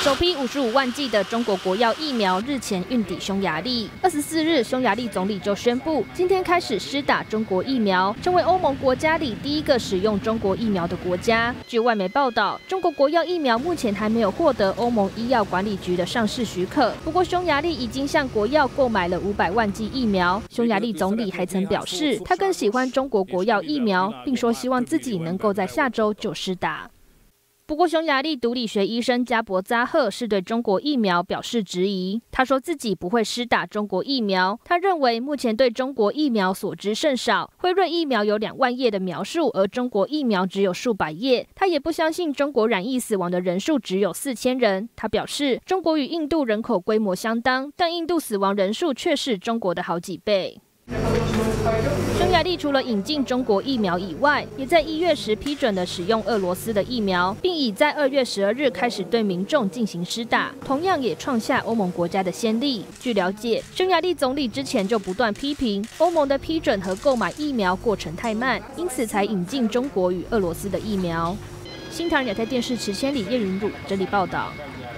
首批55万剂的中国国药疫苗日前运抵匈牙利。24日，匈牙利总理就宣布，今天开始施打中国疫苗，成为欧盟国家里第一个使用中国疫苗的国家。据外媒报道，中国国药疫苗目前还没有获得欧盟医药管理局的上市许可。不过，匈牙利已经向国药购买了500万剂疫苗。匈牙利总理还曾表示，他更喜欢中国国药疫苗，并说希望自己能够在下周就施打。不过，匈牙利毒理学医生加博扎赫是对中国疫苗表示质疑。他说自己不会施打中国疫苗。他认为目前对中国疫苗所知甚少，辉瑞疫苗有2万页的描述，而中国疫苗只有数百页。他也不相信中国染疫死亡的人数只有4000人。他表示，中国与印度人口规模相当，但印度死亡人数却是中国的好几倍。匈牙利除了引进中国疫苗以外，也在1月时批准了使用俄罗斯的疫苗，并已在2月12日开始对民众进行施打，同样也创下欧盟国家的先例。据了解，匈牙利总理之前就不断批评欧盟的批准和购买疫苗过程太慢，因此才引进中国与俄罗斯的疫苗。新唐人亚太电视池千里叶云儒整理报道。